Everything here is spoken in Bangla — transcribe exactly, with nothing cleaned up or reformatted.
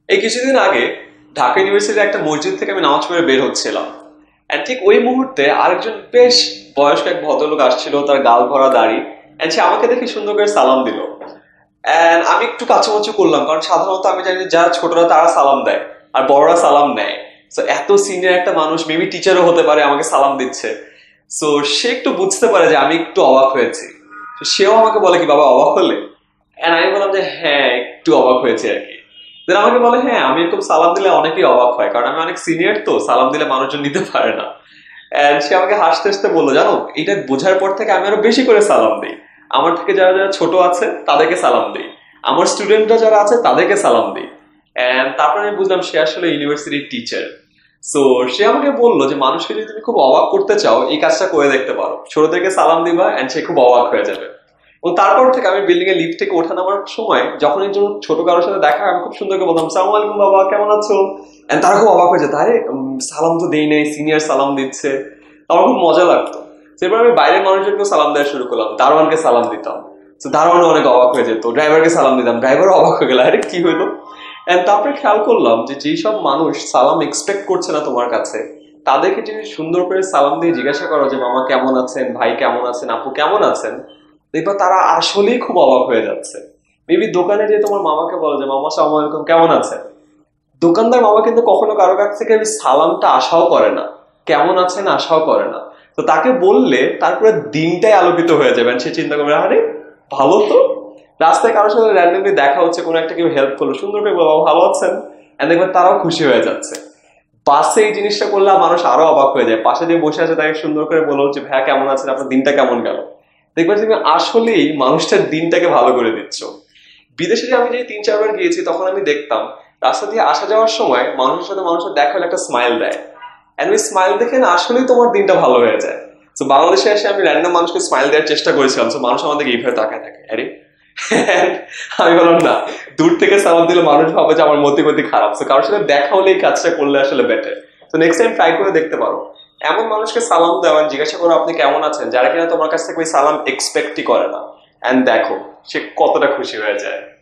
এই কিছুদিন আগে ঢাকা ইউনিভার্সিটির একটা মসজিদ থেকে আমি নামাজ পড়ে বের হচ্ছিলাম। এন্ড ঠিক ওই মুহূর্তে আরেকজন বেশ বয়স্ক এক ভদ্রলোক আসছিল, তার গাল ভরা দাড়ি। এন্ড সে আমাকে দেখে সুন্দর করে সালাম দিল। এন্ড আমি একটু কাছামাছি করলাম, কারণ সাধারণত আমি জানি যে যারা ছোটরা তারা সালাম দেয় আর বড়রা সালাম নেয়। তো এত সিনিয়র একটা মানুষ, মেবি টিচারও হতে পারে, আমাকে সালাম দিচ্ছে। সো সে একটু বুঝতে পারে যে আমি একটু অবাক হয়েছি। তো সেও আমাকে বলে কি, বাবা অবাক হলে? এন্ড আমি বললাম যে হ্যাঁ, একটু অবাক হয়েছে আর কি। দেন আমাকে বলে হ্যাঁ, আমি এরকম সালাম দিলে অনেকেই অবাক হয়, কারণ আমি অনেক সিনিয়র, তো সালাম দিলে মানুষজন নিতে পারে না। এন্ড সে আমাকে হাসতে হাসতে বললো, জানো এটা বোঝার পর থেকে আমি আরো বেশি করে সালাম দিই। আমার থেকে যারা যারা ছোট আছে তাদেরকে সালাম দিই, আমার স্টুডেন্টরা যারা আছে তাদেরকে সালাম দিই। এন্ড তারপরে আমি বুঝলাম সে আসলে ইউনিভার্সিটির টিচার। সো সে আমাকে বললো যে মানুষকে যদি তুমি খুব অবাক করতে চাও, এই কাজটা করে দেখতে পারো, ছোটদেরকে সালাম দিবা এন্ড সে খুব অবাক হয়ে যাবে। এবং তারপর থেকে আমি বিল্ডিং এর লিফট থেকে ওঠা নামার সময় যখন একজন ছোট কারোর সাথে দেখা হয়, আমি খুব সুন্দর করে বলতাম সালাম আলাইকুম বাবা, কেমন আছো? এন্ড তারা খুব অবাক হয়ে যেত, আরে উম, সালাম তো দেই নাই, সিনিয়র সালাম দিচ্ছে। আমার খুব মজা লাগতো। এরপর আমি বাইরের মানুষজনকে সালাম দেওয়া শুরু করলাম, দারোয়ানকে সালাম দিতাম। তো দারোয়ানও অনেক অবাক হয়ে যেত, ড্রাইভারকে সালাম দিতাম, ড্রাইভারও অবাক হয়ে গেল, আরে কি হইলো। এন্ড তারপরে খেয়াল করলাম যে যেই সব মানুষ সালাম এক্সপেক্ট করছে না তোমার কাছে, তাদেরকে যদি সুন্দর করে সালাম দিয়ে জিজ্ঞাসা করো যে মামা কেমন আছেন, ভাই কেমন আছেন, আপু কেমন আছেন, দেখবা তারা আসলেই খুব অবাক হয়ে যাচ্ছে। মেবি দোকানে যে তোমার মামাকে বলো যে মামা সালাম আলাইকুম কেমন আছেন, দোকানদার মামা কিন্তু কখনো কারো কাছ থেকে ওই সালামটা আশাও করে না, কেমন আছেন আশাও করে না। তো তাকে বললে তারপরে দিনটাই আলোকিত হয়ে যাবে, সে চিন্তা করবে আরে ভালো তো। রাস্তায় কারোর সাথে র্যান্ডমলি দেখা হচ্ছে, কোনো একটা কেউ হেল্প করলো, সুন্দর করে বলো ভালো আছেন, এন্ড দেখবেন তারাও খুশি হয়ে যাচ্ছে। বাসে এই জিনিসটা করলে মানুষ আরো অবাক হয়ে যায়, পাশে যে বসে আছে তাকে সুন্দর করে বলো যে ভাইয়া কেমন আছেন, আপনার দিনটা কেমন গেল। দেখবে তুমি আসলেই মানুষটার দিনটাকে ভালো করে দিচ্ছ। বিদেশে যে আমি যে তিন চারবার গিয়েছি, তখন আমি দেখতাম রাস্তা দিয়ে আসা যাওয়ার সময় মানুষের সাথে মানুষের দেখা হলে একটা স্মাইল দেয়। এন্ড ওই স্মাইল দেখে না আসলেই তোমার দিনটা ভালো হয়ে যায়। তো বাংলাদেশে এসে আমি র্যান্ডম মানুষকে স্মাইল দেওয়ার চেষ্টা করেছিলাম, তো মানুষ আমাদেরকে এইভাবে তাকায় থাকে, আরে আমি বললাম না, দূর থেকে সালাম দিলে মানুষ ভাবে যে আমার মতি গতি খারাপ। তো কারোর সাথে দেখা হলে এই কাজটা করলে আসলে বেটার। তো নেক্সট টাইম ট্রাই করে দেখতে পারো, এমন মানুষকে সালাম দেওয়া, জিজ্ঞাসা করো আপনি কেমন আছেন, যারা কিনা তোমার কাছ থেকে ওই সালাম এক্সপেক্টই করে না। এন্ড দেখো সে কতটা খুশি হয়ে যায়।